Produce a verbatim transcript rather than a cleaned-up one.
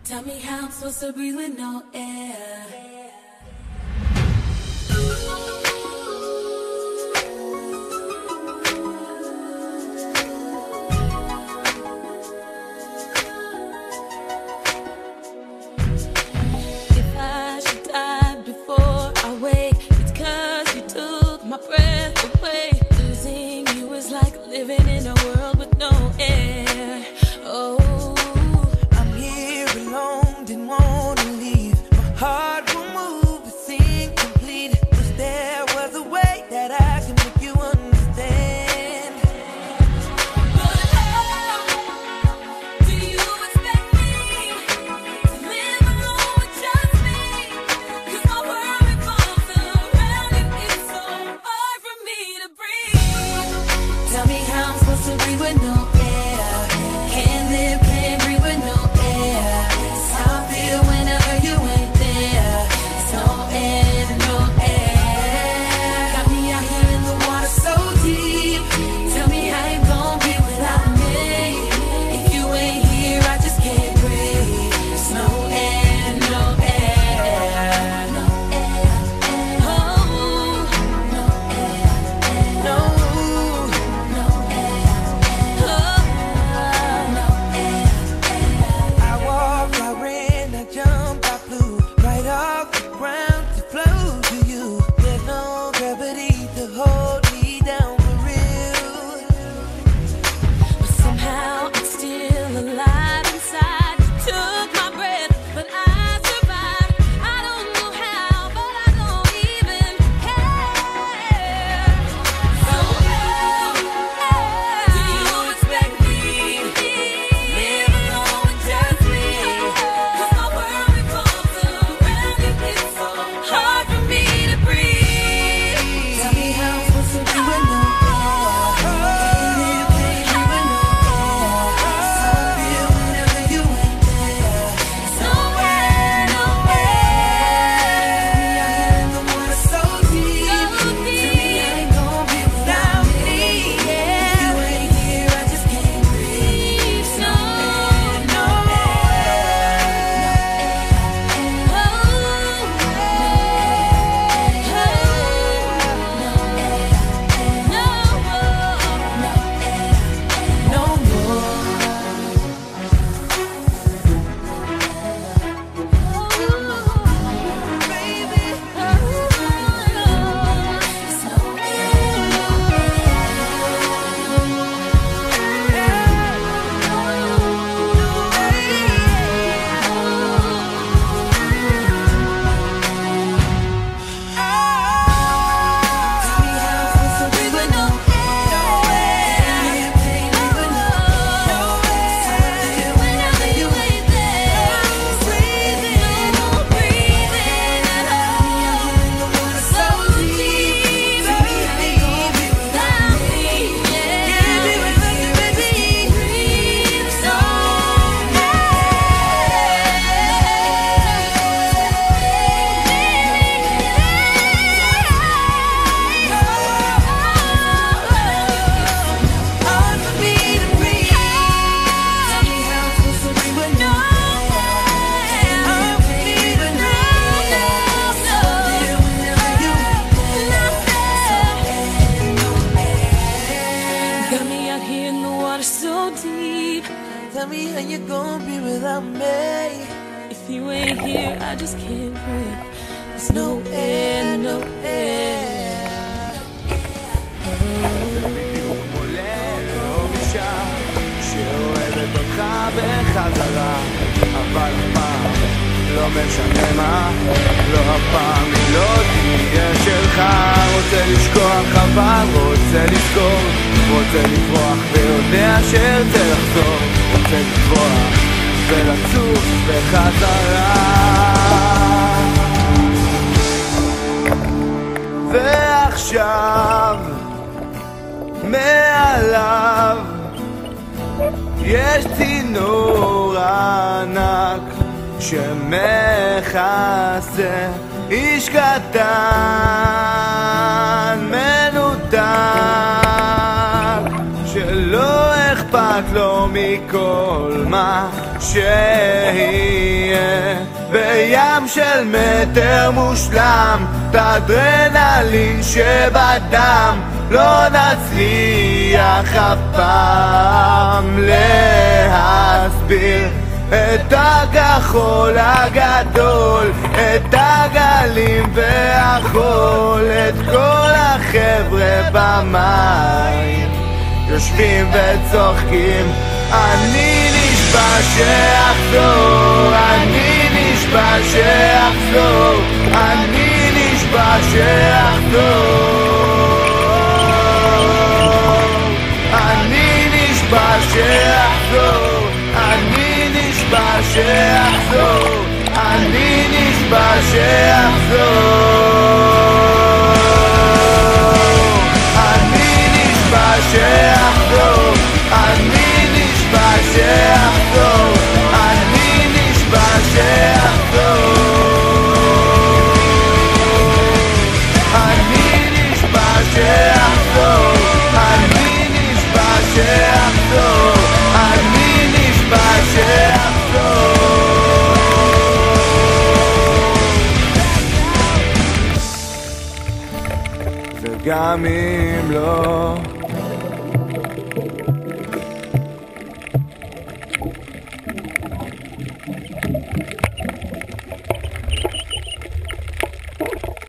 Tell me how I'm supposed to breathe with no air. If I should die before I wake, it's 'cause you took my breath away. Losing you is like living in a world with no air. Oh, wanna leave, my heart will move, it's incomplete. Wish there was a way that I can make you understand. But how do you expect me to live alone with just me? 'Cause my world revolves around you, it's so hard for me to breathe. Tell me how I'm supposed to breathe with no air. Can't live, can't breathe with no air. Whenever you ain't there, it's no air, no air. Got me out here in the water so deep. Tell me how you gon' be without me. If you ain't here, I just can't breathe. It's no air, no air, no air, oh, no air, no, no air, oh, no air. I walk, I ran, I jumped, I flew right off the ground to flow to you. There's no gravity to hold me down for real. But somehow I'm still alive inside. You took my breath, but I survived. I don't know how, but I don't even care. So how do you expect me to live alone with just me? 'Cause my world revolves around you, it's so hard for me to breathe. Tell me how I'm supposed to be with no air. Can't live, can't breathe with no air. It's how I feel whenever you ain't there. It's no air, no air. Me out here in the water so deep. Tell me how you gon' be without me. If you ain't here, I just can't breathe. No, no No more. Got me out here in the water so deep. Tell me how you gon' be without me. If you ain't here, I just can't breathe. There's no air, no air. בדיוק מולד או אישה שאוהבת אותך בחזרה, אבל הפעם לא משנה מה, לא הפעם היא לא תהיה שלך. רוצה לשכוח אבל רוצה לזכור, רוצה לברוח ויודע שארצה לחזור, רוצה לברוח ולצוף בחזרה. ועכשיו מעליו יש צינור ענק שמכסה איש קטן מנותק שלא אכפת לו מכל מה שהיא בים של מטר מושלם, את האדרנלין שבדם לא נצליח אף פעם להסביר את הכחול הגדול, את הגלים והחול, את כל החבר'ה במים יושבים וצוחקים. אני נשבע שאחזור, אני נשבע שאחזור, אני נשבע שאחזור, אני נשבע שאחזור, אני נשבע שאחזור, אני נשבע שאחזור, אני נשבע שאחזור, אני נשבע שאחזור, אני נשבע שאחזור, אני נשבע שאחזור, אני נשבע שאחזור, אני נשבע שאחזור. וגם אם לא